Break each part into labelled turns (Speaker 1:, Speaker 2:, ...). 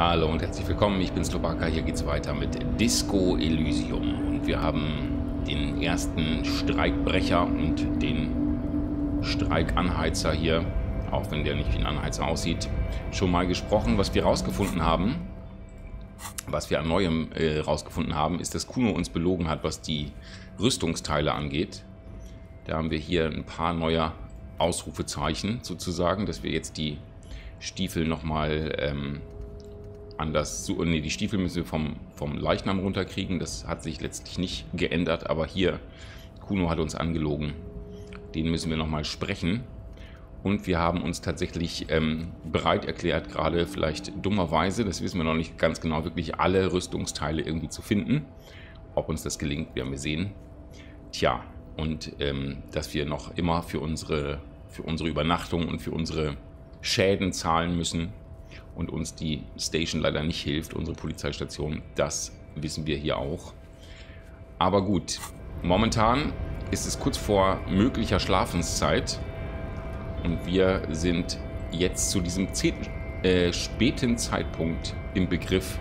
Speaker 1: Hallo und herzlich willkommen, ich bin Slowaka, hier geht's weiter mit Disco Elysium und wir haben den ersten Streikbrecher und den Streikanheizer hier, auch wenn der nicht wie ein Anheizer aussieht, schon mal gesprochen. Was wir rausgefunden haben, was wir an Neuem rausgefunden haben, ist, dass Kuno uns belogen hat, was die Rüstungsteile angeht. Da haben wir hier ein paar neue Ausrufezeichen sozusagen, dass wir jetzt die Stiefel nochmal anders... Ne, die Stiefel müssen wir vom Leichnam runterkriegen. Das hat sich letztlich nicht geändert, aber hier, Kuno hat uns angelogen. Den müssen wir nochmal sprechen. Und wir haben uns tatsächlich bereit erklärt, gerade vielleicht dummerweise, das wissen wir noch nicht ganz genau, wirklich alle Rüstungsteile irgendwie zu finden. Ob uns das gelingt, werden wir sehen. Tja, und dass wir noch immer für unsere Übernachtung und für unsere Schäden zahlen müssen und uns die Station leider nicht hilft, unsere Polizeistation, das wissen wir hier auch. Aber gut, momentan ist es kurz vor möglicher Schlafenszeit und wir sind jetzt zu diesem späten Zeitpunkt im Begriff,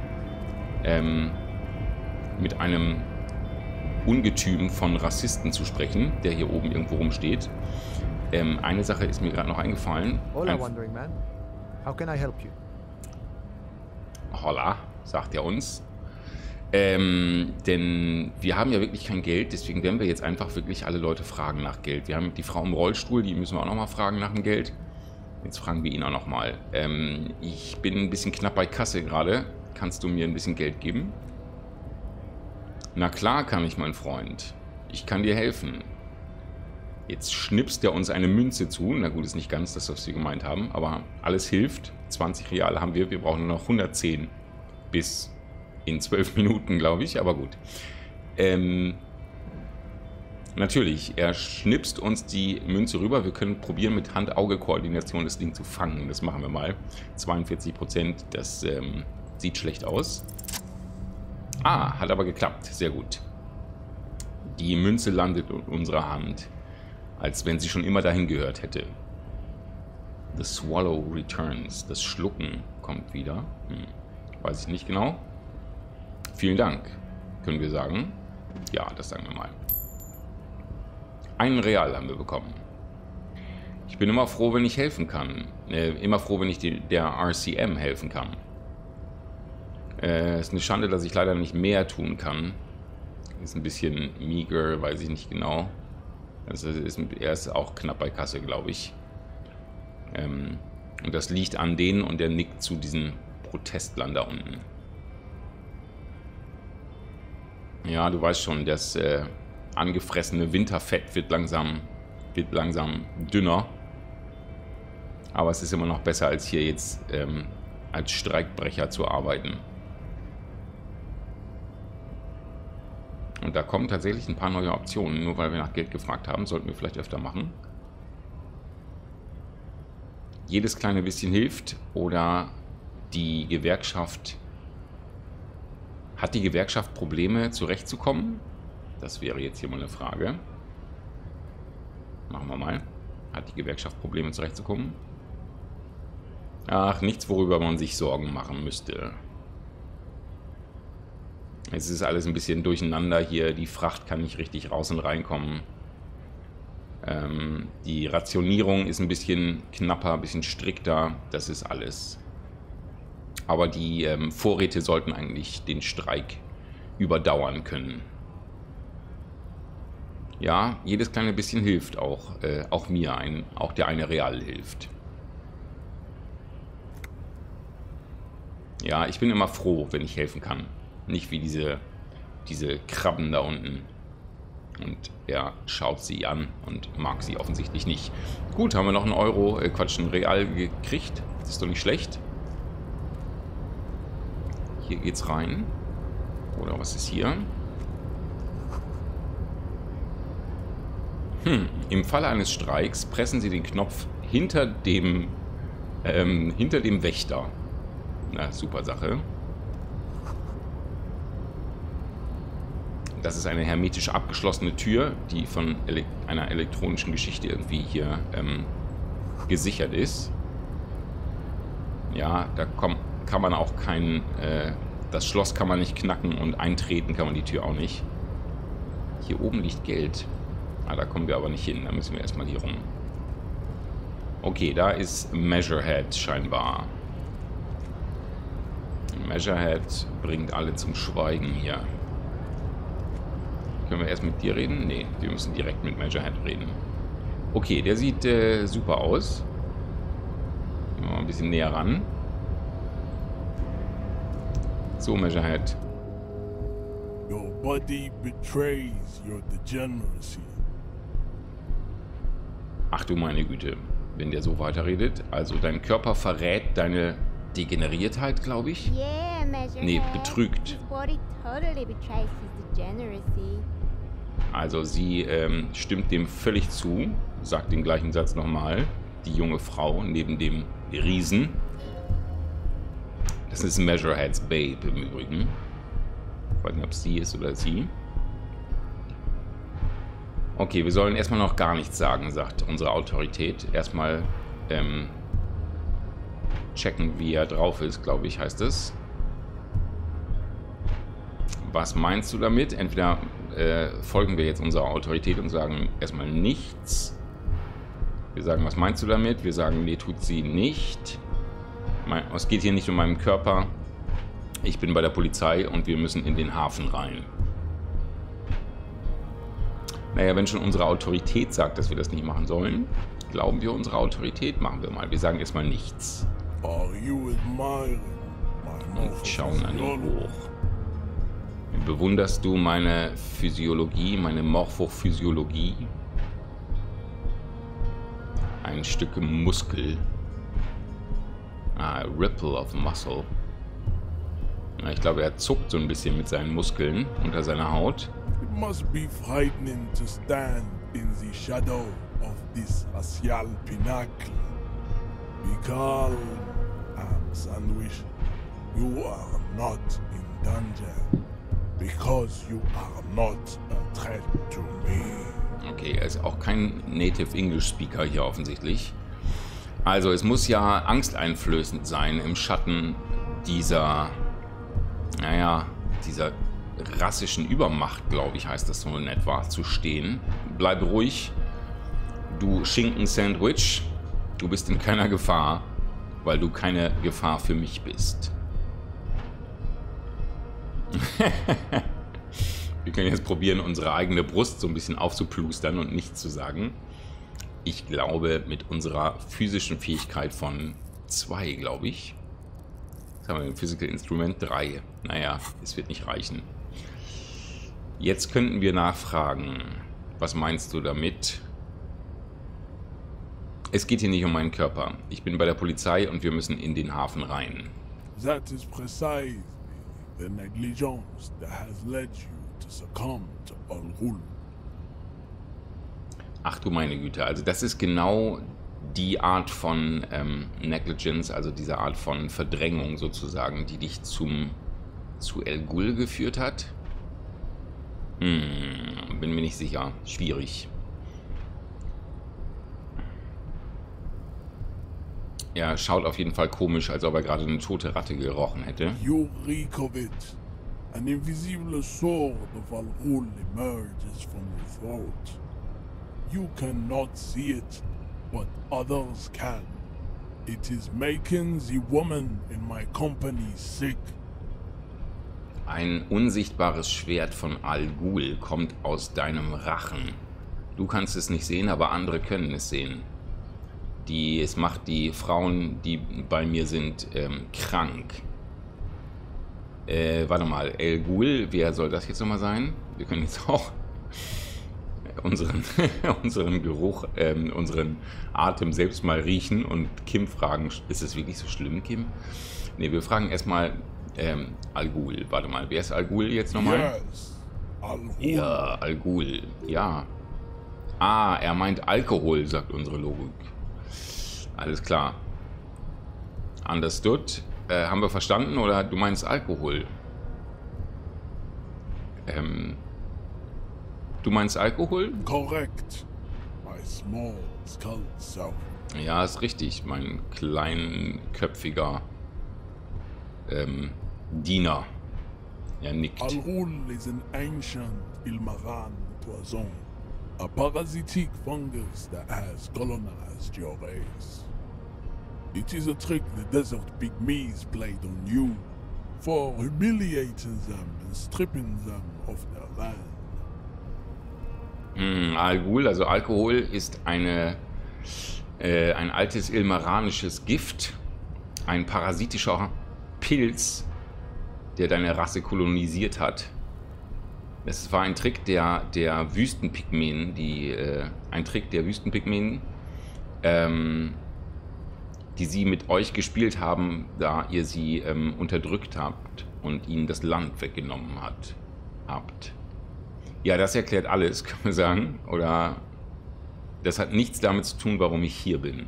Speaker 1: mit einem Ungetüm von Rassisten zu sprechen, der hier oben irgendwo rumsteht. Eine Sache ist mir gerade noch eingefallen.
Speaker 2: Hola, Wandering Man. How can I help you?
Speaker 1: Holla, sagt er uns. Denn wir haben ja wirklich kein Geld, deswegen werden wir jetzt einfach wirklich alle Leute fragen nach Geld. Wir haben die Frau im Rollstuhl, die müssen wir auch nochmal fragen nach dem Geld. Jetzt fragen wir ihn auch nochmal. Ich bin ein bisschen knapp bei Kasse gerade. Kannst du mir ein bisschen Geld geben? Na klar kann ich, mein Freund. Ich kann dir helfen. Jetzt schnipst er uns eine Münze zu. Na gut, ist nicht ganz das, was wir gemeint haben, aber alles hilft. 20 Real haben wir. Wir brauchen nur noch 110 bis in 12 Minuten, glaube ich, aber gut. Natürlich, er schnipst uns die Münze rüber. Wir können probieren, mit Hand-Auge-Koordination das Ding zu fangen. Das machen wir mal. 42%, das sieht schlecht aus. Ah, hat aber geklappt. Sehr gut. Die Münze landet in unserer Hand, als wenn sie schon immer dahin gehört hätte. The Swallow returns. Das Schlucken kommt wieder. Weiß ich nicht genau. Vielen Dank, können wir sagen. Ja, das sagen wir mal. Einen Real haben wir bekommen. Ich bin immer froh, wenn ich helfen kann. Immer froh, wenn ich der RCM helfen kann. Ist eine Schande, dass ich leider nicht mehr tun kann. Ist ein bisschen meager, weiß ich nicht genau. Also er ist auch knapp bei Kasse, glaube ich. Und das liegt an denen und der nickt zu diesen Protestlern da unten. Ja, du weißt schon, das angefressene Winterfett wird langsam dünner. Aber es ist immer noch besser, als hier jetzt als Streikbrecher zu arbeiten. Und da kommen tatsächlich ein paar neue Optionen. Nur weil wir nach Geld gefragt haben, sollten wir vielleicht öfter machen. Jedes kleine bisschen hilft. Oder die Gewerkschaft... Hat die Gewerkschaft Probleme, zurechtzukommen? Das wäre jetzt hier mal eine Frage. Machen wir mal. Hat die Gewerkschaft Probleme, zurechtzukommen? Ach, nichts, worüber man sich Sorgen machen müsste. Es ist alles ein bisschen durcheinander hier. Die Fracht kann nicht richtig raus und reinkommen. Die Rationierung ist ein bisschen knapper, ein bisschen strikter. Das ist alles. Aber die Vorräte sollten eigentlich den Streik überdauern können. Ja, jedes kleine bisschen hilft auch. Auch mir. Auch der eine Real hilft. Ja, ich bin immer froh, wenn ich helfen kann. Nicht wie diese Krabben da unten. Und er schaut sie an und mag sie offensichtlich nicht. Gut, haben wir noch einen Euro, ein Real gekriegt. Das ist doch nicht schlecht. Hier geht's rein. Oder was ist hier? Im Falle eines Streiks pressen Sie den Knopf hinter dem Wächter. Na, super Sache. Das ist eine hermetisch abgeschlossene Tür, die von einer elektronischen Geschichte irgendwie hier gesichert ist. Ja, da kann man auch kein... das Schloss kann man nicht knacken und eintreten kann man die Tür auch nicht. Hier oben liegt Geld. Ah, da kommen wir aber nicht hin. Da müssen wir erstmal hier rum. Okay, da ist Measurehead scheinbar. Measurehead bringt alle zum Schweigen hier. Können wir erst mit dir reden? Nee, wir müssen direkt mit Measurehead reden. Okay, der sieht super aus. Gehen wir mal ein bisschen näher ran. So, Measurehead.
Speaker 3: Your body betrays your degeneracy.
Speaker 1: Ach du meine Güte, wenn der so weiterredet. Also dein Körper verrät deine Degeneriertheit, glaube ich.
Speaker 4: Yeah, Measurehead.
Speaker 1: Nee, betrügt.
Speaker 4: His body totally betrays his degeneracy.
Speaker 1: Also sie stimmt dem völlig zu, sagt den gleichen Satz nochmal. Die junge Frau neben dem Riesen. Das ist Measureheads Babe im Übrigen. Ich weiß nicht, ob es sie ist oder sie. Okay, wir sollen erstmal noch gar nichts sagen, sagt unsere Autorität. Erstmal checken, wie er drauf ist, glaube ich, heißt es. Was meinst du damit? Entweder folgen wir jetzt unserer Autorität und sagen erstmal nichts. Wir sagen, was meinst du damit? Wir sagen, nee, tut sie nicht. Es geht hier nicht um meinen Körper. Ich bin bei der Polizei und wir müssen in den Hafen rein. Naja, wenn schon unsere Autorität sagt, dass wir das nicht machen sollen, glauben wir unserer Autorität, machen wir mal. Wir sagen erstmal nichts. Und schauen an ihn hoch. Bewunderst du meine Physiologie, meine Morphophysiologie? Ein Stück Muskel. Ah, Ripple of Muscle. Na, ich glaube, er zuckt so ein bisschen mit seinen Muskeln unter seiner Haut.
Speaker 3: It must be frightening to stand in the shadow of this axial pinnacle. Be calm, Sandwich. You are not in danger. Because you are not a threat to me.
Speaker 1: Okay, er ist auch kein Native English Speaker hier offensichtlich. Also es muss ja angsteinflößend sein, im Schatten dieser, naja, dieser rassischen Übermacht, glaube ich, heißt das so in etwa, zu stehen. Bleib ruhig, du Schinken-Sandwich. Du bist in keiner Gefahr, weil du keine Gefahr für mich bist. Wir können jetzt probieren, unsere eigene Brust so ein bisschen aufzuplustern und nichts zu sagen. Ich glaube, mit unserer physischen Fähigkeit von 2, glaube ich. Jetzt haben wir ein Physical Instrument 3. Naja, es wird nicht reichen. Jetzt könnten wir nachfragen. Was meinst du damit? Es geht hier nicht um meinen Körper. Ich bin bei der Polizei und wir müssen in den Hafen rein.
Speaker 3: That is precisely the negligence that has led you to succumb to Al Ghul.
Speaker 1: Ach du meine Güte, also das ist genau die Art von Negligence, also diese Art von Verdrängung sozusagen, die dich zu Al Ghul geführt hat? Bin mir nicht sicher. Schwierig. Er schaut auf jeden Fall komisch, als ob er gerade eine tote Ratte gerochen hätte.
Speaker 3: You reek of it. An invisible sword of Al Ghul emerges from your throat. You cannot see it, but others can. It is making the woman in my company sick.
Speaker 1: Ein unsichtbares Schwert von Al Ghul kommt aus deinem Rachen. Du kannst es nicht sehen, aber andere können es sehen. Es macht die Frauen, die bei mir sind, krank. Warte mal, Al Ghul, wer soll das jetzt nochmal sein? Wir können jetzt auch unseren Geruch, unseren Atem selbst mal riechen und Kim fragen, ist es wirklich so schlimm, Kim? Ne, wir fragen erstmal Al Ghul. Warte mal, wer ist Al Ghul jetzt nochmal?
Speaker 3: Yes, Al Ghul.
Speaker 1: Ja, Al Ghul, ja. Ah, er meint Alkohol, sagt unsere Logik. Alles klar. Understood. Haben wir verstanden oder du meinst Alkohol? Du meinst Alkohol?
Speaker 3: Correct. My small skull self.
Speaker 1: Ja, ist richtig, mein kleinköpfiger Diener. Er nickt.
Speaker 3: Al Ghul is an ancient Ilmaran poison, a parasitic fungus that has colonized your race. It is a trick the desert pygmies played on you for humiliating them and stripping them of their land.
Speaker 1: Al Ghul, also Alkohol, ist ein altes ilmaranisches Gift, ein parasitischer Pilz, der deine Rasse kolonisiert hat. Es war ein Trick der Wüstenpygmäen, die sie mit euch gespielt haben, da ihr sie unterdrückt habt und ihnen das Land weggenommen habt. Ja, das erklärt alles, kann man sagen. Oder das hat nichts damit zu tun, warum ich hier bin.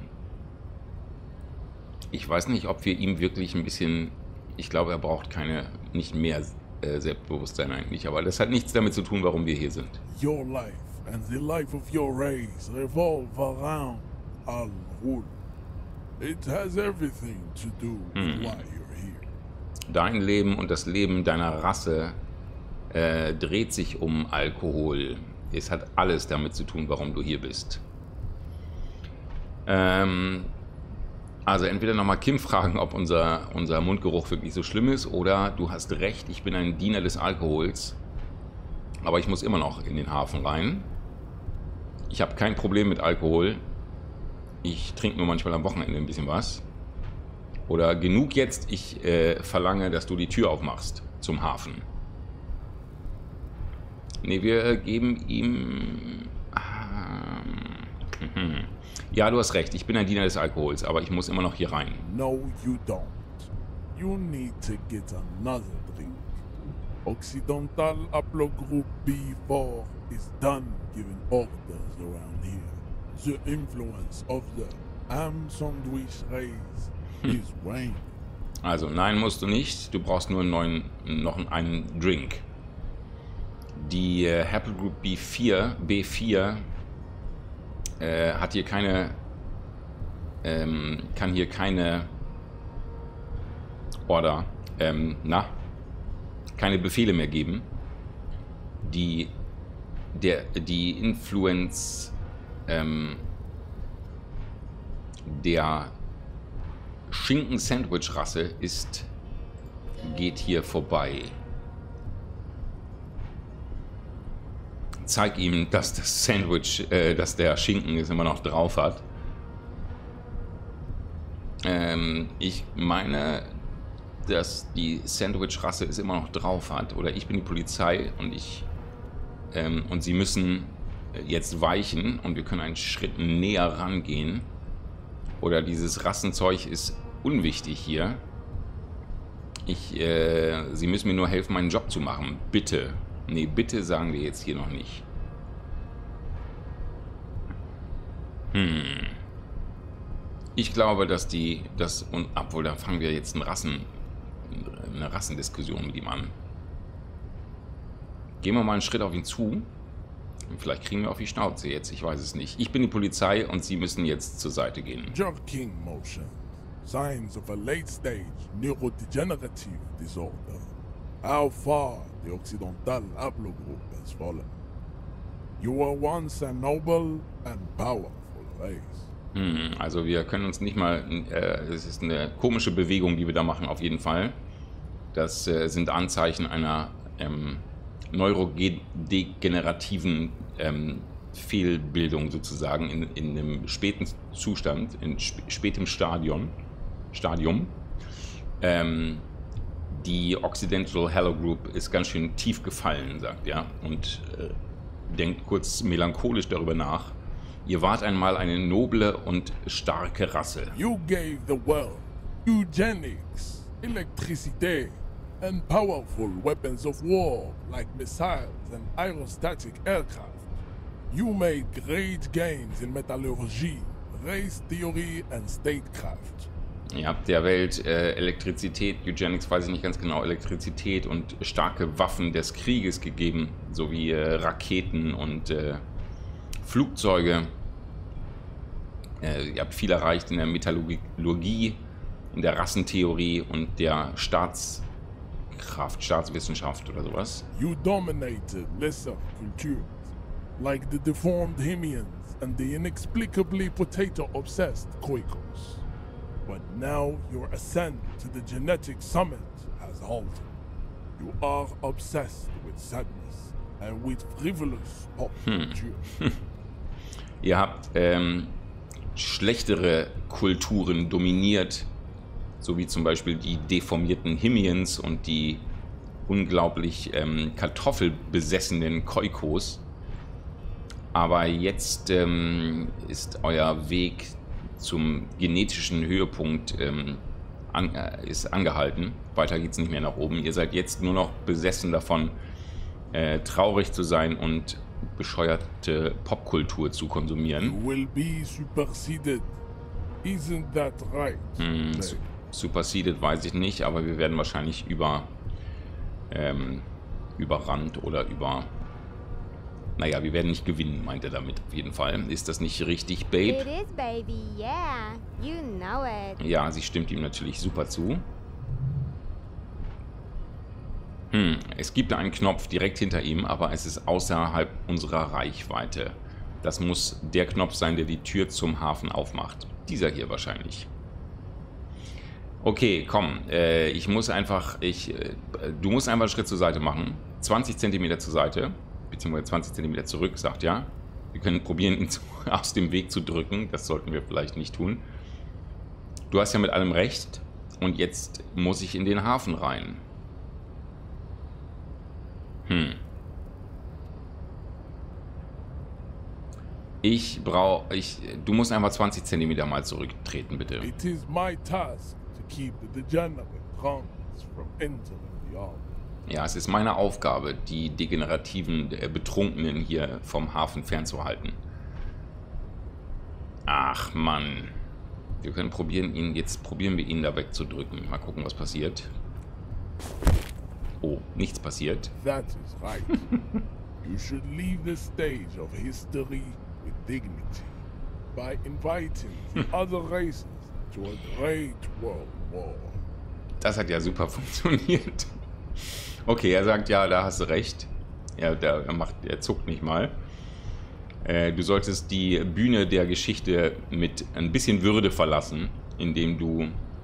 Speaker 1: Ich weiß nicht, ob wir ihm wirklich ein bisschen... Ich glaube, er braucht nicht mehr Selbstbewusstsein eigentlich. Aber das hat nichts damit zu tun, warum wir hier sind.
Speaker 3: Your life and the life of your race revolve around Al Ghul. It has everything to do with why you're here.
Speaker 1: Dein Leben und das Leben deiner Rasse dreht sich um Alkohol. Es hat alles damit zu tun, warum du hier bist. Also entweder nochmal Kim fragen, ob unser Mundgeruch wirklich so schlimm ist, oder du hast recht, ich bin ein Diener des Alkohols, aber ich muss immer noch in den Hafen rein. Ich habe kein Problem mit Alkohol. Ich trinke nur manchmal am Wochenende ein bisschen was. Oder genug jetzt, ich verlange, dass du die Tür aufmachst zum Hafen. Ne, wir geben ihm... Ja, du hast recht, ich bin ein Diener des Alkohols, aber ich muss immer noch hier rein.
Speaker 3: No, you don't. You need to get another drink. Occidental Haplogroup B4 is done giving orders around here. The influence of the Am-Sandwich race is waning.
Speaker 1: Also, nein, musst du nicht. Du brauchst nur noch einen Drink. Die Haplogroup B4 hat hier keine, kann hier keine keine Befehle mehr geben. Die Influence der Schinken-Sandwich-Rasse geht hier vorbei. Zeig ihm, dass das Sandwich, dass der Schinken es immer noch drauf hat. Ich meine, dass die Sandwich-Rasse es immer noch drauf hat. Oder ich bin die Polizei und sie müssen jetzt weichen und wir können einen Schritt näher rangehen. Oder dieses Rassenzeug ist unwichtig hier. Sie müssen mir nur helfen, meinen Job zu machen. Bitte. Nee, bitte sagen wir jetzt hier noch nicht. Ich glaube, obwohl, da fangen wir jetzt eine Rassendiskussion mit ihm an. Gehen wir mal einen Schritt auf ihn zu. Vielleicht kriegen wir auf die Schnauze jetzt, ich weiß es nicht. Ich bin die Polizei und Sie müssen jetzt zur Seite gehen.
Speaker 3: Jerking motion. Signs of a late-stage neurodegenerative disorder. How far the Occidental Haplogroup has fallen. You were once a noble and powerful race.
Speaker 1: Also wir können uns nicht mal... es ist eine komische Bewegung, die wir da machen, auf jeden Fall. Das sind Anzeichen einer neurodegenerativen Fehlbildung sozusagen in einem späten Zustand, in spätem Stadium. Die Occidental Haplogroup ist ganz schön tief gefallen, sagt er, und denkt kurz melancholisch darüber nach. Ihr wart einmal eine noble und starke Rasse.
Speaker 3: You gave the world eugenics, electricity, and powerful weapons of war like missiles and aerostatic aircraft. You made great gains in metallurgy, race theory and statecraft.
Speaker 1: Ihr habt der Welt Elektrizität, Eugenics weiß ich nicht ganz genau, Elektrizität und starke Waffen des Krieges gegeben, sowie Raketen und Flugzeuge. Ihr habt viel erreicht in der Metallurgie in der Rassentheorie und der Staatswissenschaft oder sowas.
Speaker 3: You dominated lesser cultures, like the deformed Himians and the inexplicably potato-obsessed Koikos. But now your ascent to the genetic summit has halted. You are obsessed with sadness and with frivolous pop culture.
Speaker 1: Ihr habt schlechtere Kulturen dominiert, so wie zum Beispiel die deformierten Himians und die unglaublich kartoffelbesessenen Koikos. Aber jetzt ist euer Weg zum genetischen Höhepunkt ist angehalten. Weiter geht es nicht mehr nach oben. Ihr seid jetzt nur noch besessen davon, traurig zu sein und bescheuerte Popkultur zu konsumieren.
Speaker 3: You will be superseded. Isn't that right?
Speaker 1: Superseded weiß ich nicht, aber wir werden wahrscheinlich überrannt oder naja, wir werden nicht gewinnen, meint er damit auf jeden Fall. Ist das nicht richtig, Babe?
Speaker 4: It is, baby, yeah. You know it.
Speaker 1: Ja, sie stimmt ihm natürlich super zu. Es gibt da einen Knopf direkt hinter ihm, aber es ist außerhalb unserer Reichweite. Das muss der Knopf sein, der die Tür zum Hafen aufmacht. Dieser hier wahrscheinlich. Okay, komm. Du musst einfach einen Schritt zur Seite machen. 20 cm zur Seite. Beziehungsweise 20 cm zurück, sagt ja. Wir können probieren, ihn aus dem Weg zu drücken. Das sollten wir vielleicht nicht tun. Du hast ja mit allem recht. Und jetzt muss ich in den Hafen rein. Du musst einfach 20 cm mal zurücktreten, bitte.
Speaker 3: It is my task to keep the degenerate Khans from entering the army.
Speaker 1: Ja, es ist meine Aufgabe, die degenerativen Betrunkenen hier vom Hafen fernzuhalten. Ach, Mann. Wir können probieren wir ihn da wegzudrücken. Mal gucken, was passiert. Oh, nichts passiert.
Speaker 3: That is right. You should leave the stage of history with dignity by inviting the other races to a great world war.
Speaker 1: Das hat ja super funktioniert. Okay, er sagt, ja, da hast du recht. Er zuckt nicht mal. Du solltest die Bühne der Geschichte mit ein bisschen Würde verlassen, indem du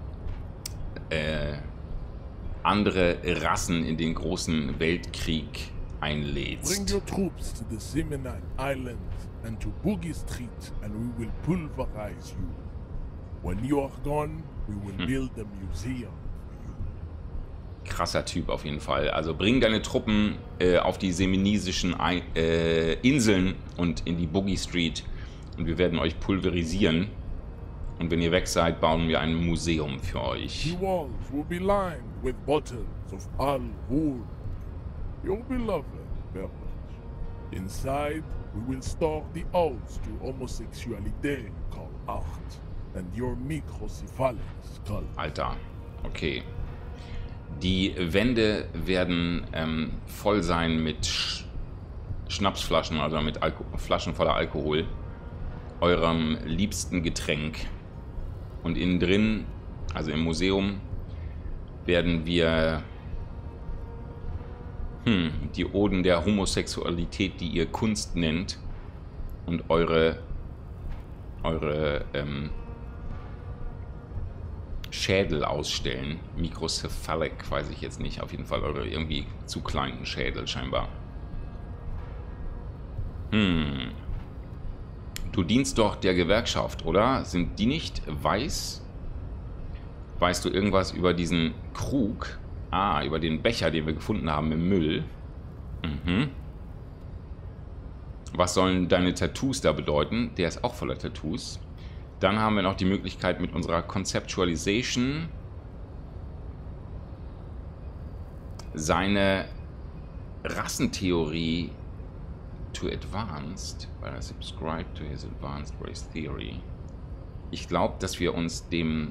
Speaker 1: andere Rassen in den großen Weltkrieg einlädst.
Speaker 3: Bring your troops to the Seminole Islands and to Boogie Street and we will pulverize you. When you are gone, we will build a museum.
Speaker 1: Krasser Typ auf jeden Fall. Also bring deine Truppen auf die seminesischen Inseln und in die Boogie Street und wir werden euch pulverisieren. Und wenn ihr weg seid, bauen wir ein Museum für euch.
Speaker 3: The walls will be lined with bottles of Al-Ghul, your beloved beverage. Inside, we will store the odes to homosexuality called Art and your microcephalics called...
Speaker 1: Alter, okay. Die Wände werden voll sein mit Schnapsflaschen, also mit Flaschen voller Alkohol, eurem liebsten Getränk. Und innen drin, also im Museum, werden wir die Oden der Homosexualität, die ihr Kunst nennt, und eure Schädel ausstellen. Microcephalic, weiß ich jetzt nicht. Auf jeden Fall eure irgendwie zu kleinen Schädel scheinbar. Du dienst doch der Gewerkschaft, oder? Sind die nicht weiß? Weißt du irgendwas über diesen Krug? Ah, über den Becher, den wir gefunden haben im Müll. Was sollen deine Tattoos da bedeuten? Der ist auch voller Tattoos. Dann haben wir noch die Möglichkeit mit unserer Conceptualization seine Rassentheorie to advanced, weil er subscribe to his advanced race theory. Ich glaube, dass wir uns dem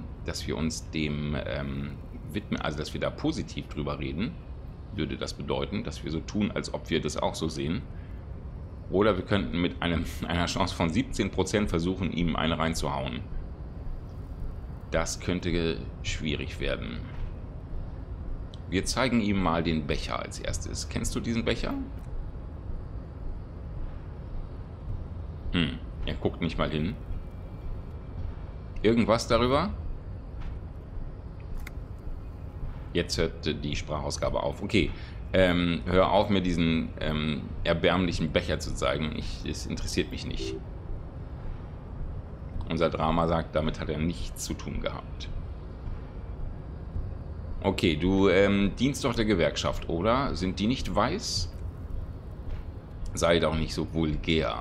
Speaker 1: widmen, also dass wir da positiv drüber reden, würde das bedeuten, dass wir so tun, als ob wir das auch so sehen. Oder wir könnten mit einer Chance von 17% versuchen, ihm eine reinzuhauen. Das könnte schwierig werden. Wir zeigen ihm mal den Becher als erstes. Kennst du diesen Becher? Er guckt nicht mal hin. Irgendwas darüber? Jetzt hört die Sprachausgabe auf. Okay, hör auf, mir diesen erbärmlichen Becher zu zeigen. Es interessiert mich nicht. Unser Drama sagt, damit hat er nichts zu tun gehabt. Okay, du dienst doch der Gewerkschaft, oder? Sind die nicht weiß? Sei doch nicht so vulgär.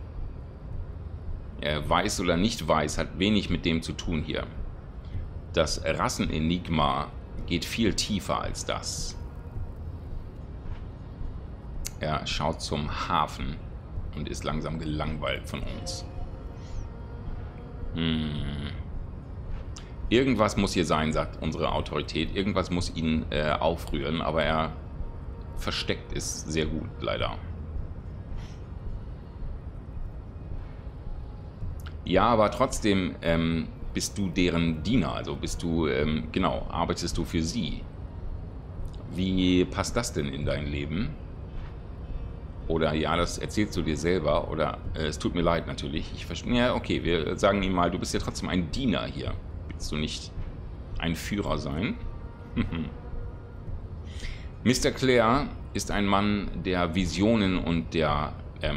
Speaker 1: Weiß oder nicht weiß hat wenig mit dem zu tun hier. Das Rassenenigma geht viel tiefer als das. Er schaut zum Hafen und ist langsam gelangweilt von uns. Irgendwas muss hier sein, sagt unsere Autorität. Irgendwas muss ihn aufrühren, aber er versteckt es sehr gut, leider. Ja, aber trotzdem bist du deren Diener, also bist du, genau, arbeitest du für sie. Wie passt das denn in dein Leben? Oder ja, das erzählst du dir selber, oder es tut mir leid natürlich. Ich verstehe, ja, okay, wir sagen ihm mal, du bist ja trotzdem ein Diener hier. Willst du nicht ein Führer sein? Mr. Clare ist ein Mann der Visionen und der,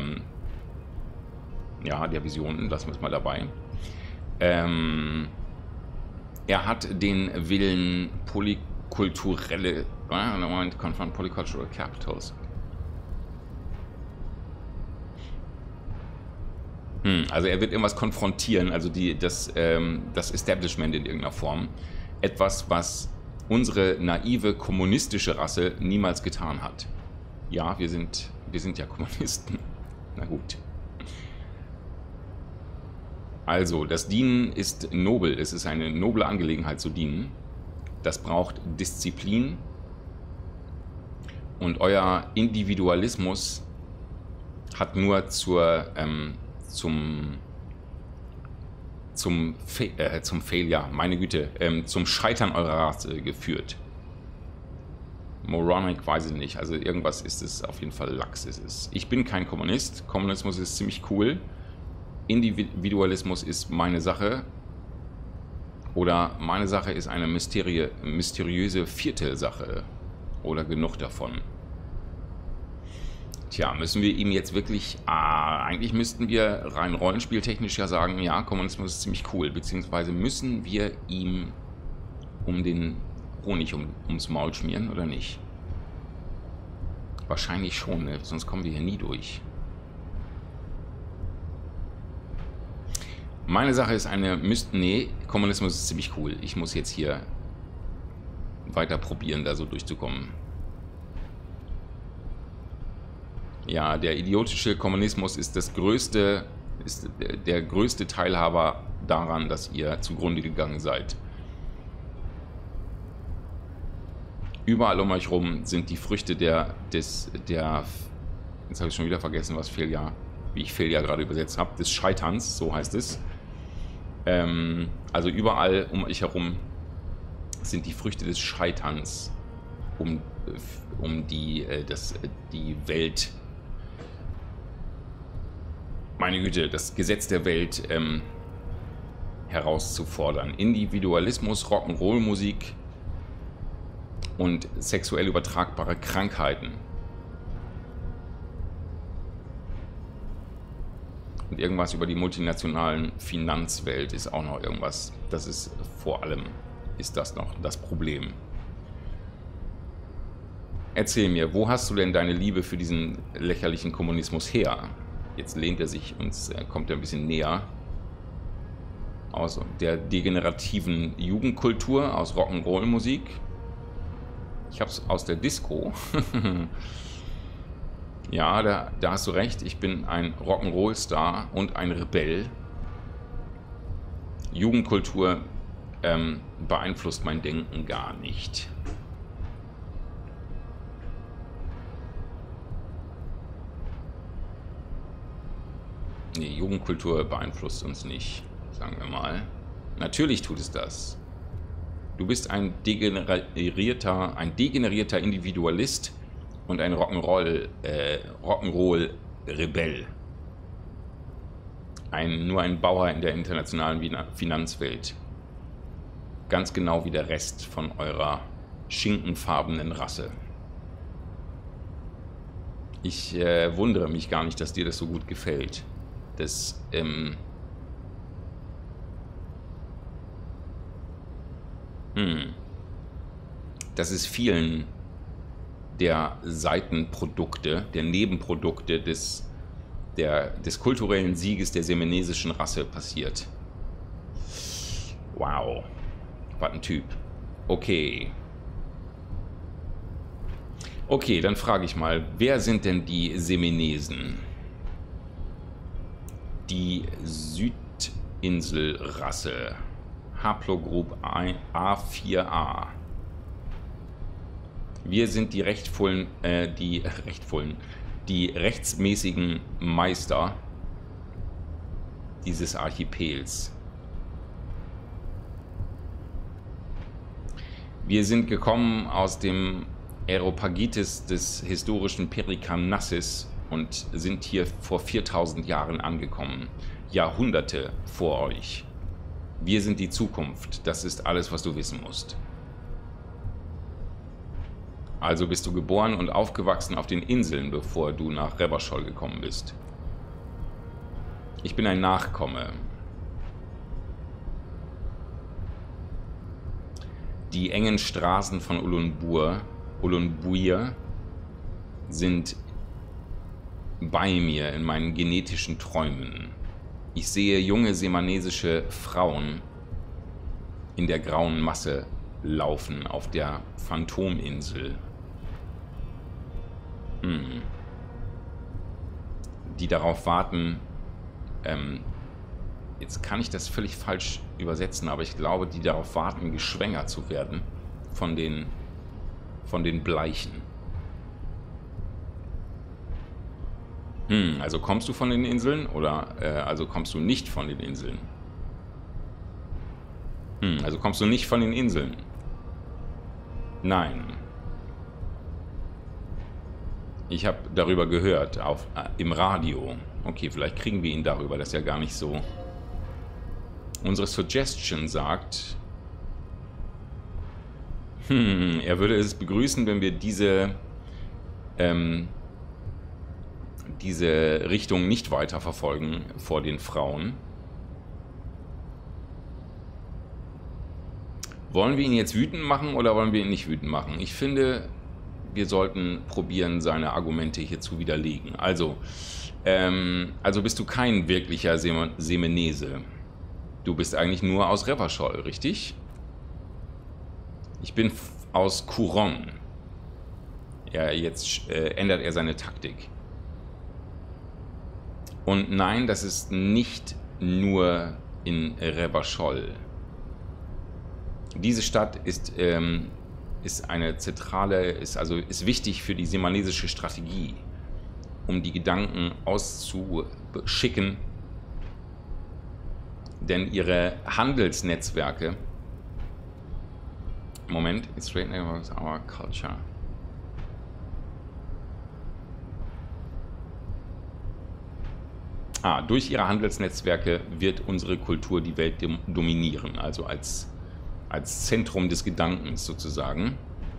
Speaker 1: ja, der Visionen, lassen wir es mal dabei. Er hat den Willen, polykulturelle, confront polycultural capitals. Also er wird irgendwas konfrontieren, also das Establishment in irgendeiner Form. Etwas, was unsere naive kommunistische Rasse niemals getan hat. Ja, wir sind ja Kommunisten. Na gut. Also, das Dienen ist nobel. Es ist eine noble Angelegenheit zu dienen. Das braucht Disziplin. Und euer Individualismus hat nur zum Failure, meine Güte, zum Scheitern eurer Rasse geführt. Moronic weiß ich nicht. Also irgendwas ist es, auf jeden Fall Lachs ist es. Ich bin kein Kommunist. Kommunismus ist ziemlich cool. Individualismus ist meine Sache. Oder meine Sache ist eine mysteriöse vierte Sache. Oder genug davon. Tja, müssen wir ihm jetzt wirklich... eigentlich müssten wir rein rollenspieltechnisch ja sagen, ja, Kommunismus ist ziemlich cool. Beziehungsweise müssen wir ihm um den Honig ums Maul schmieren oder nicht? Wahrscheinlich schon, ne? Sonst kommen wir hier nie durch. Meine Sache ist eine... Nee, Kommunismus ist ziemlich cool. Ich muss jetzt hier weiter probieren, da so durchzukommen. Ja, der idiotische Kommunismus ist der größte Teilhaber daran, dass ihr zugrunde gegangen seid. Überall um euch rum sind die Früchte jetzt habe ich schon wieder vergessen, was Failure, wie ich Failure gerade übersetzt habe, des Scheiterns, so heißt es. Also überall um euch herum sind die Früchte des Scheiterns, um die Welt, meine Güte, das Gesetz der Welt herauszufordern. Individualismus, Rock'n'Roll-Musik und sexuell übertragbare Krankheiten. Und irgendwas über die multinationalen Finanzwelt ist auch noch irgendwas. Das ist vor allem, ist das noch das Problem. Erzähl mir, wo hast du denn deine Liebe für diesen lächerlichen Kommunismus her? Jetzt lehnt er sich uns, kommt er ein bisschen näher. Aus der degenerativen Jugendkultur, aus Rock'n'Roll-Musik. Ich hab's aus der Disco. Ja, da hast du recht. Ich bin ein Rock'n'Roll-Star und ein Rebell. Jugendkultur beeinflusst mein Denken gar nicht. Nee, Jugendkultur beeinflusst uns nicht, sagen wir mal. Natürlich tut es das. Du bist ein degenerierter Individualist und ein Rock'n'Roll-Rebell. Nur ein Bauer in der internationalen Finanzwelt. Ganz genau wie der Rest von eurer schinkenfarbenen Rasse. Ich wundere mich gar nicht, dass dir das so gut gefällt. Das ist vielen der Seitenprodukte, der Nebenprodukte des kulturellen Sieges der semenesischen Rasse passiert. Wow. Was ein Typ. Okay. Okay, dann frage ich mal, wer sind denn die Semenesen? Die Südinselrasse. Haplogroup A4A. Wir sind die rechtsmäßigen Meister dieses Archipels. Wir sind gekommen aus dem Aeropagitis des historischen Perikarnassis und sind hier vor 4000 Jahren angekommen. Jahrhunderte vor euch. Wir sind die Zukunft. Das ist alles, was du wissen musst. Also bist du geboren und aufgewachsen auf den Inseln, bevor du nach Revachol gekommen bist. Ich bin ein Nachkomme. Die engen Straßen von Ulunbuir sind bei mir in meinen genetischen Träumen. Ich sehe junge semanesische Frauen in der grauen Masse laufen auf der Phantominsel. Die darauf warten, jetzt kann ich das völlig falsch übersetzen, aber ich glaube, die darauf warten, geschwängert zu werden von den Bleichen. Also kommst du von den Inseln oder also kommst du nicht von den Inseln? Also kommst du nicht von den Inseln? Nein. Ich habe darüber gehört im Radio. Okay, vielleicht kriegen wir ihn darüber, das ist ja gar nicht so. Unsere Suggestion sagt, er würde es begrüßen, wenn wir diese Richtung nicht weiter verfolgen vor den Frauen. Wollen wir ihn jetzt wütend machen oder wollen wir ihn nicht wütend machen? Ich finde, wir sollten probieren, seine Argumente hier zu widerlegen. Also bist du kein wirklicher Semenese. Du bist eigentlich nur aus Revachol, richtig? Ich bin aus Couronne. Ja, jetzt ändert er seine Taktik. Und nein, das ist nicht nur in Revachol. Diese Stadt ist eine zentrale, ist wichtig für die semanesische Strategie, um die Gedanken auszuschicken, denn ihre Handelsnetzwerke, Moment, it's straight about our culture. Durch ihre Handelsnetzwerke wird unsere Kultur die Welt dominieren, also als Zentrum des Gedankens sozusagen.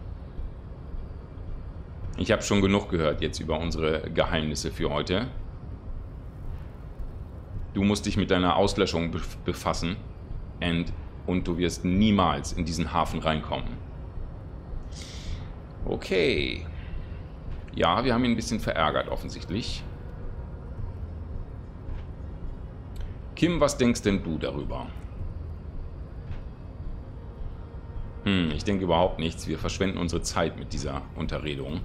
Speaker 1: Ich habe schon genug gehört jetzt über unsere Geheimnisse für heute. Du musst dich mit deiner Auslöschung befassen und du wirst niemals in diesen Hafen reinkommen. Okay. Ja, wir haben ihn ein bisschen verärgert offensichtlich. Kim, was denkst denn du darüber? Ich denke überhaupt nichts. Wir verschwenden unsere Zeit mit dieser Unterredung.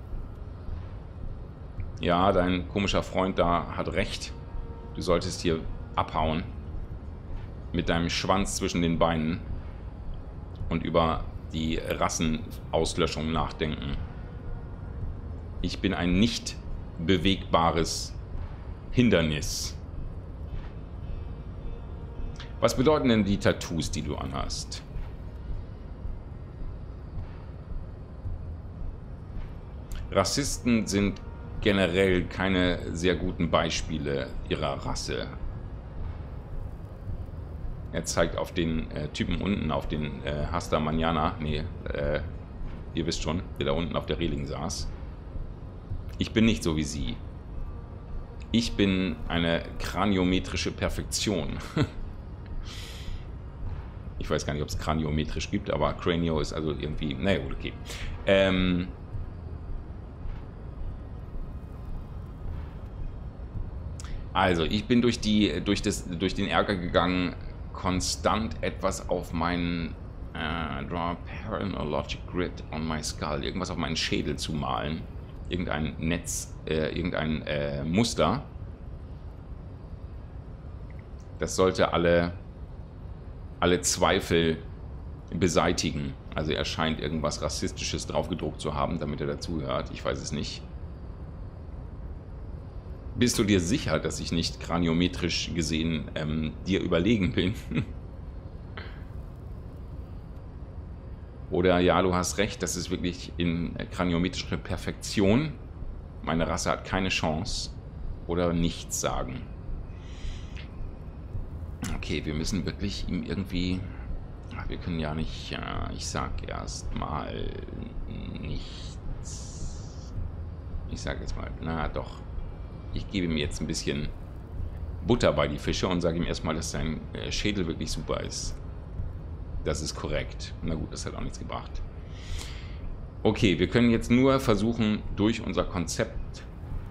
Speaker 1: Ja, dein komischer Freund da hat recht. Du solltest hier abhauen. Mit deinem Schwanz zwischen den Beinen. Und über die Rassenauslöschung nachdenken. Ich bin ein nicht bewegbares Hindernis. Was bedeuten denn die Tattoos, die du anhast? Rassisten sind generell keine sehr guten Beispiele ihrer Rasse. Er zeigt auf den Typen unten, auf den Hasta Manana. Nee, ihr wisst schon, der da unten auf der Reling saß. Ich bin nicht so wie sie. Ich bin eine kraniometrische Perfektion. Ich weiß gar nicht, ob es kraniometrisch gibt, aber Cranio ist also irgendwie... Naja, gut, okay. Also, ich bin durch den Ärger gegangen, konstant etwas auf meinen Draw Paranologic Grid on my Skull, irgendwas auf meinen Schädel zu malen. Irgendein Netz, irgendein Muster. Das sollte alle Zweifel beseitigen. Also er scheint irgendwas Rassistisches draufgedruckt zu haben, damit er dazuhört. Ich weiß es nicht. Bist du dir sicher, dass ich nicht kraniometrisch gesehen dir überlegen bin? Oder ja, du hast recht, das ist wirklich in kraniometrischer Perfektion. Meine Rasse hat keine Chance. Oder nichts sagen. Okay, wir müssen wirklich ihm irgendwie... Ach, wir können ja nicht... ich sag erst mal nichts. Ich sag jetzt mal... Na doch. Ich gebe ihm jetzt ein bisschen Butter bei die Fische und sage ihm erstmal, dass sein Schädel wirklich super ist. Das ist korrekt. Na gut, das hat auch nichts gebracht. Okay, wir können jetzt nur versuchen, durch unser Konzept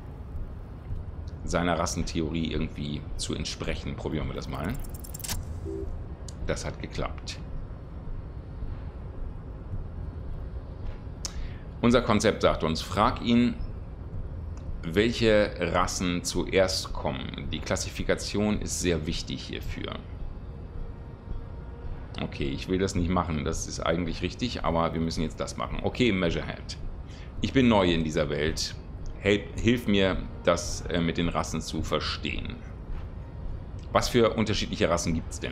Speaker 1: seiner Rassentheorie irgendwie zu entsprechen. Probieren wir das mal. Das hat geklappt. Unser Konzept sagt uns, frag ihn, welche Rassen zuerst kommen. Die Klassifikation ist sehr wichtig hierfür. Okay, ich will das nicht machen, das ist eigentlich richtig, aber wir müssen jetzt das machen. Okay, Measurehead. Ich bin neu in dieser Welt. Hilf mir, das mit den Rassen zu verstehen. Was für unterschiedliche Rassen gibt es denn?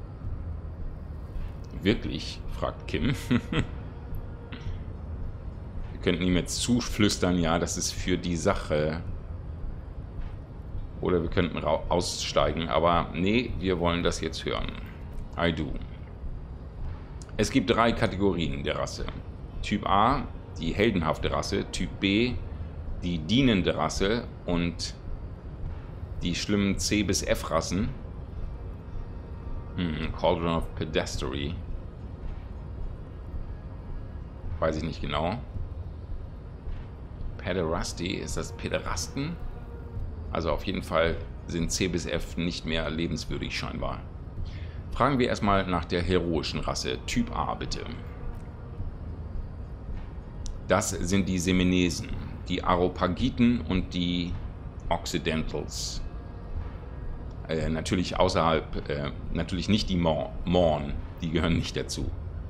Speaker 1: Wirklich? Fragt Kim. Wir könnten ihm jetzt zuflüstern, ja, das ist für die Sache. Oder wir könnten aussteigen, aber nee, wir wollen das jetzt hören. I do. Es gibt 3 Kategorien der Rasse. Typ A, die heldenhafte Rasse. Typ B, die dienende Rasse. Und die schlimmen C bis F Rassen. Cauldron of Pedestry. Weiß ich nicht genau. Pederasty, ist das Pederasten? Also auf jeden Fall sind C bis F nicht mehr lebenswürdig scheinbar. Fragen wir erstmal nach der heroischen Rasse. Typ A, bitte. Das sind die Semenesen, die Aropagiten und die Occidentals. Natürlich außerhalb, natürlich nicht die Morn, die gehören nicht dazu.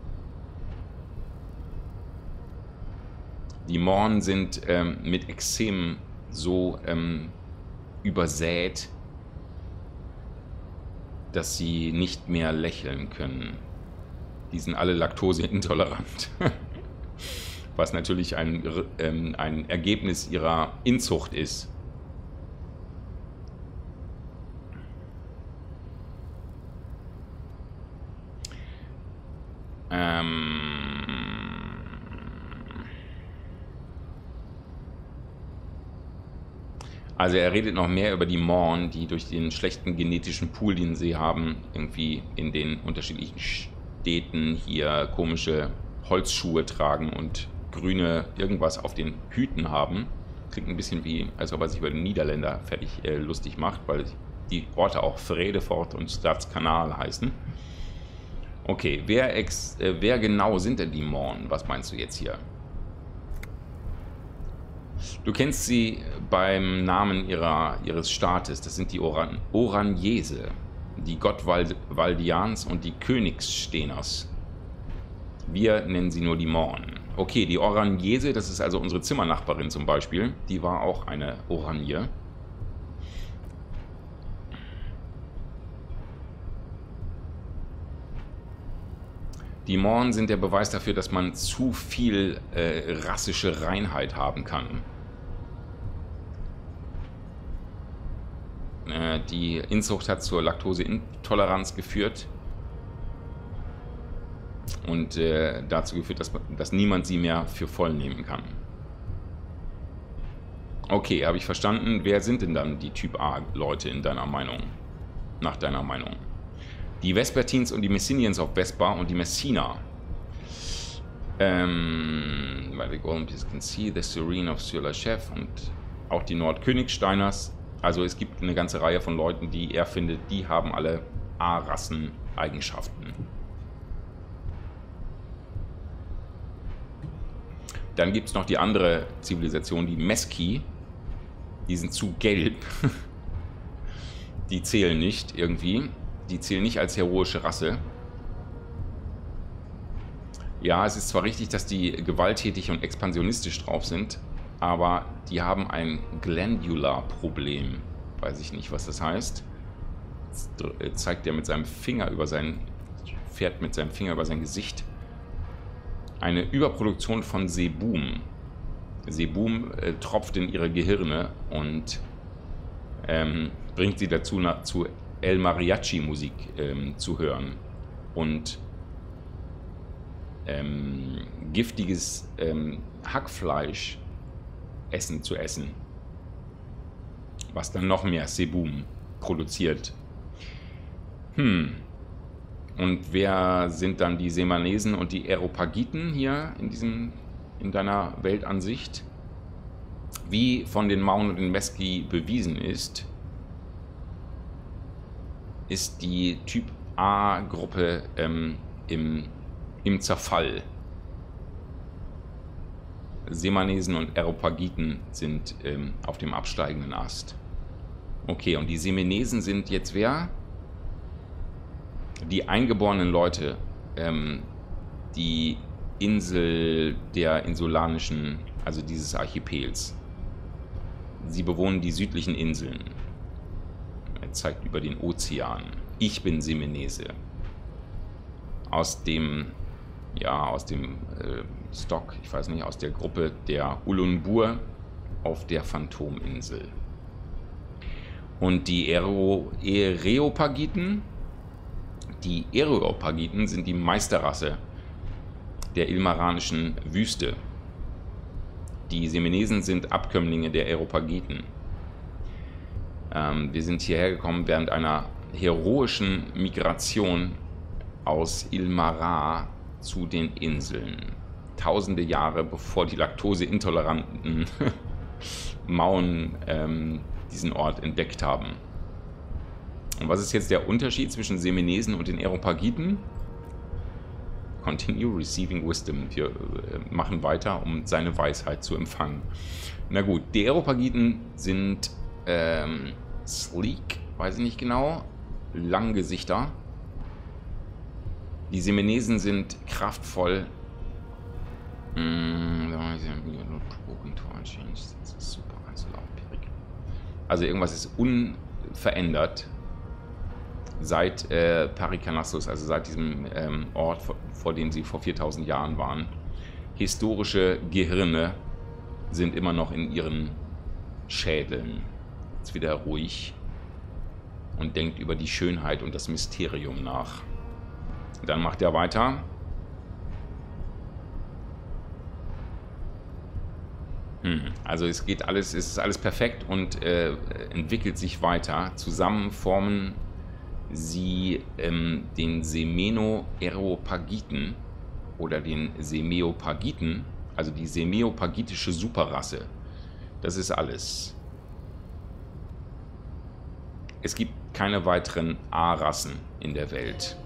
Speaker 1: Die Morn sind mit Ekzemen so übersät, dass sie nicht mehr lächeln können. Die sind alle laktoseintolerant. Was natürlich ein Ergebnis ihrer Inzucht ist. Also er redet noch mehr über die Morn, die durch den schlechten genetischen Pool, den sie haben, irgendwie in den unterschiedlichen Städten hier komische Holzschuhe tragen und grüne irgendwas auf den Hüten haben. Klingt ein bisschen wie, als ob er sich über den Niederländer fertig lustig macht, weil die Orte auch Vredefort und Stadskanal heißen. Okay, wer genau sind denn die Morn? Was meinst du jetzt hier? Du kennst sie beim Namen ihres Staates. Das sind die Oraniese, die Gottvaldians und die Königssteners. Wir nennen sie nur die Morn. Okay, die Oraniese, das ist also unsere Zimmernachbarin zum Beispiel. Die war auch eine Oranje. Die Morn sind der Beweis dafür, dass man zu viel rassische Reinheit haben kann. Die Inzucht hat zur Laktoseintoleranz geführt und dazu geführt, dass niemand sie mehr für voll nehmen kann. Okay, habe ich verstanden. Wer sind denn dann die Typ A-Leute in deiner Meinung? Nach deiner Meinung? Die Vespertines und die Messinians auf Vespa und die Messina. Weil die Golden Peace can see the Serene of Sur la Chef und auch die Nordkönigsteiners. Also es gibt eine ganze Reihe von Leuten, die er findet, die haben alle A-Rassen-Eigenschaften. Dann gibt es noch die andere Zivilisation, die Meski. Die sind zu gelb. Die zählen nicht irgendwie. Die zählen nicht als heroische Rasse. Ja, es ist zwar richtig, dass die gewalttätig und expansionistisch drauf sind, aber die haben ein Glandular-Problem. Weiß ich nicht, was das heißt. Jetzt zeigt er mit seinem Finger über sein... fährt mit seinem Finger über sein Gesicht. Eine Überproduktion von Sebum. Sebum tropft in ihre Gehirne und bringt sie dazu, zu El Mariachi-Musik zu hören. Und giftiges Hackfleisch zu essen. Was dann noch mehr Sebum produziert. Und wer sind dann die Semanesen und die Aeropagiten hier in deiner Weltansicht? Wie von den Maun und den Meski bewiesen ist, ist die Typ A-Gruppe im Zerfall. Semanesen und Aeropagiten sind auf dem absteigenden Ast. Okay, und die Semenesen sind jetzt wer? Die eingeborenen Leute, die Insel der insulanischen, also dieses Archipels. Sie bewohnen die südlichen Inseln. Er zeigt über den Ozean. Ich bin Semenese. Aus dem Stock, ich weiß nicht, aus der Gruppe der Ulunbur auf der Phantominsel. Und die Aeropagiten sind die Meisterrasse der ilmaranischen Wüste. Die Semenesen sind Abkömmlinge der Aeropagiten. Wir sind hierher gekommen während einer heroischen Migration aus Ilmarar zu den Inseln. Tausende Jahre bevor die laktoseintoleranten Mauen diesen Ort entdeckt haben. Und was ist jetzt der Unterschied zwischen Semenesen und den Aeropagiten? Continue receiving wisdom. Wir machen weiter, um seine Weisheit zu empfangen. Na gut, die Aeropagiten sind sleek, weiß ich nicht genau, Langgesichter. Die Semenesen sind kraftvoll. Also irgendwas ist unverändert seit Parikanassus, also seit diesem Ort, vor dem sie vor 4000 Jahren waren. Historische Gehirne sind immer noch in ihren Schädeln. Jetzt wieder ruhig und denkt über die Schönheit und das Mysterium nach. Dann macht er weiter. Also es ist alles perfekt und entwickelt sich weiter. Zusammen formen sie den Semeno-Aeropagiten oder den Semeopagiten, also die semeopagitische Superrasse. Das ist alles. Es gibt keine weiteren A-Rassen in der Welt.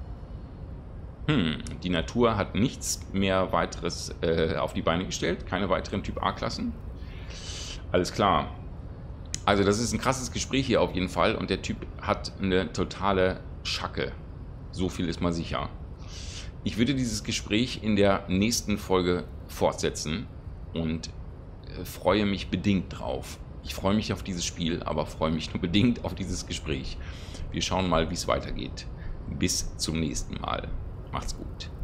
Speaker 1: Die Natur hat nichts mehr weiteres auf die Beine gestellt. Keine weiteren Typ A-Klassen. Alles klar. Also das ist ein krasses Gespräch hier auf jeden Fall. Und der Typ hat eine totale Schacke. So viel ist mal sicher. Ich würde dieses Gespräch in der nächsten Folge fortsetzen. Und freue mich bedingt drauf. Ich freue mich auf dieses Spiel, aber freue mich nur bedingt auf dieses Gespräch. Wir schauen mal, wie es weitergeht. Bis zum nächsten Mal. Macht's gut.